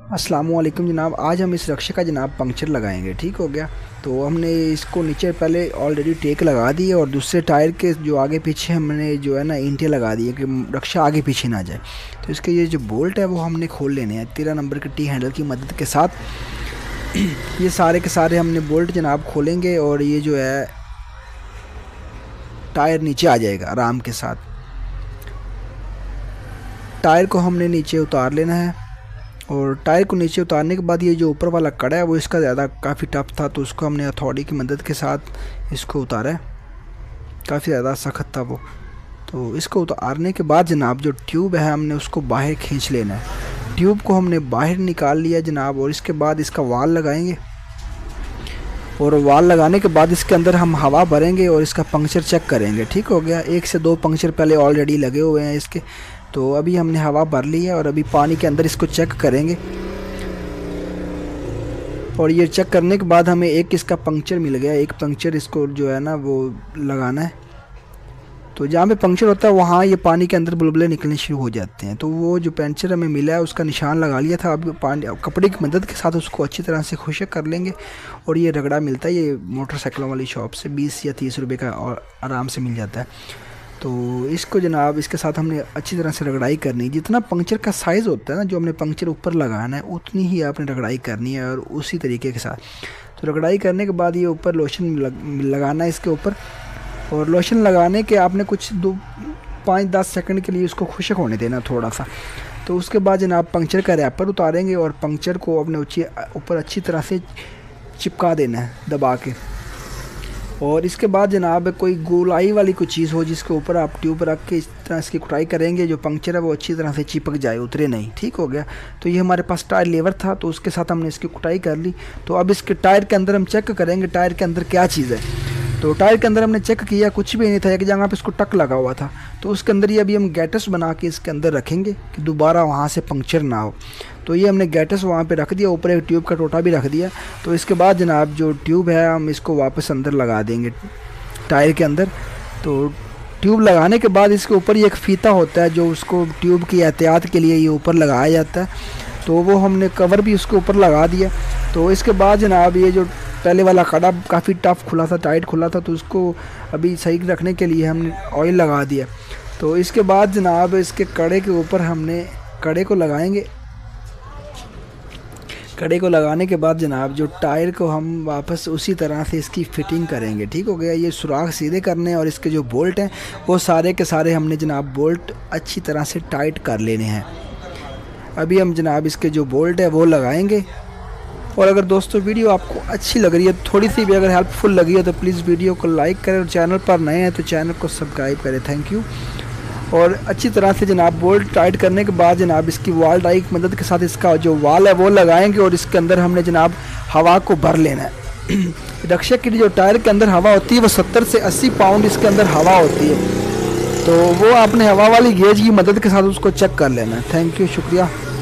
अस्सलामुअलैकुम जनाब। आज हम इस रक्शे का जनाब पंक्चर लगाएंगे। ठीक हो गया। तो हमने इसको नीचे पहले ऑलरेडी टेक लगा दी है और दूसरे टायर के जो आगे पीछे हमने जो है ना ईंटें लगा दी है कि रक्शा आगे पीछे ना जाए। तो इसके ये जो बोल्ट है वो हमने खोल लेने हैं 13 नंबर के टी हैंडल की मदद के साथ। ये सारे के सारे हमने बोल्ट जनाब खोलेंगे और ये जो है टायर नीचे आ जाएगा आराम के साथ। टायर को हमने नीचे उतार लेना है और टायर को नीचे उतारने के बाद ये जो ऊपर वाला कड़ा है वो इसका ज़्यादा काफ़ी टफ था, तो उसको हमने हथौड़ी की मदद के साथ इसको उतारा है। काफ़ी ज़्यादा सख्त था वो। तो इसको उतारने के बाद जनाब जो ट्यूब है हमने उसको बाहर खींच लेना है। ट्यूब को हमने बाहर निकाल लिया जनाब और इसके बाद इसका वाल लगाएंगे और वाल लगाने के बाद इसके अंदर हम हवा भरेंगे और इसका पंक्चर चेक करेंगे। ठीक हो गया। 1 से 2 पंक्चर पहले ऑलरेडी लगे हुए हैं इसके। तो अभी हमने हवा भर ली है और अभी पानी के अंदर इसको चेक करेंगे और ये चेक करने के बाद हमें एक इसका पंक्चर मिल गया। एक पंक्चर इसको जो है ना वो लगाना है। तो जहाँ पे पंक्चर होता है वहाँ ये पानी के अंदर बुलबुले निकलने शुरू हो जाते हैं। तो वो जो पंक्चर हमें मिला है उसका निशान लगा लिया था। अब पानी कपड़े की मदद के साथ उसको अच्छी तरह से खुशक कर लेंगे और ये रगड़ा मिलता है ये मोटरसाइकिलों वाली शॉप से 20 या 30 रुपये का और आराम से मिल जाता है। तो इसको जनाब इसके साथ हमने अच्छी तरह से रगड़ाई करनी है। जितना पंक्चर का साइज़ होता है ना जो हमने पंक्चर ऊपर लगाना है उतनी ही आपने रगड़ाई करनी है और उसी तरीके के साथ। तो रगड़ाई करने के बाद ये ऊपर लोशन लगाना है इसके ऊपर और लोशन लगाने के आपने कुछ 5-10 सेकंड के लिए उसको खुशक होने देना थोड़ा सा। तो उसके बाद जनाब पंक्चर का रैपर उतारेंगे और पंक्चर को अपने ऊपर अच्छी तरह से चिपका देना है दबा के। और इसके बाद जनाब कोई गोलाई वाली कोई चीज़ हो जिसके ऊपर आप ट्यूब रख के इस तरह इसकी कुटाई करेंगे, जो पंक्चर है वो अच्छी तरह से चिपक जाए, उतरे नहीं। ठीक हो गया। तो ये हमारे पास टायर लेवर था तो उसके साथ हमने इसकी कुटाई कर ली। तो अब इसके टायर के अंदर हम चेक करेंगे टायर के अंदर क्या चीज़ है। तो टायर के अंदर हमने चेक किया कुछ भी नहीं था, एक जगह पे इसको टक लगा हुआ था। तो उसके अंदर ये अभी हम गैटस बना के इसके अंदर रखेंगे कि दोबारा वहाँ से पंक्चर ना हो। तो ये हमने गैटस वहाँ पे रख दिया, ऊपर एक ट्यूब का टोटा भी रख दिया। तो इसके बाद जनाब जो ट्यूब है हम इसको वापस अंदर लगा देंगे टायर के अंदर। तो ट्यूब लगाने के बाद इसके ऊपर ये एक फीता होता है जो उसको ट्यूब की एहतियात के लिए ये ऊपर लगाया जाता है। तो वो हमने कवर भी उसके ऊपर लगा दिया। तो इसके बाद जनाब ये जो पहले वाला कड़ा काफ़ी टफ खुला था, टाइट खुला था, तो उसको अभी सही रखने के लिए हमने ऑयल लगा दिया। तो इसके बाद जनाब इसके कड़े के ऊपर हमने कड़े को लगाएंगे। कड़े को लगाने के बाद जनाब जो टायर को हम वापस उसी तरह से इसकी फ़िटिंग करेंगे। ठीक हो गया। ये सुराख सीधे करने और इसके जो बोल्ट हैं वो सारे के सारे हमने जनाब बोल्ट अच्छी तरह से टाइट कर लेने हैं। अभी हम जनाब इसके जो बोल्ट है वो लगाएंगे। और अगर दोस्तों वीडियो आपको अच्छी लग रही है, थोड़ी सी भी अगर हेल्पफुल लगी है तो प्लीज़ वीडियो को लाइक करें और चैनल पर नए हैं तो चैनल को सब्सक्राइब करें। Thank you. और अच्छी तरह से जनाब बोल्ट टाइट करने के बाद जनाब इसकी वाल डाई की मदद के साथ इसका जो वाल है वो लगाएंगे और इसके अंदर हमने जनाब हवा को भर लेना है। रक्षा की जो टायर के अंदर हवा होती है वो 70 से 80 पाउंड इसके अंदर हवा होती है। तो वो आपने हवा वाली गेज की मदद के साथ उसको चेक कर लेना है। थैंक यू, शुक्रिया।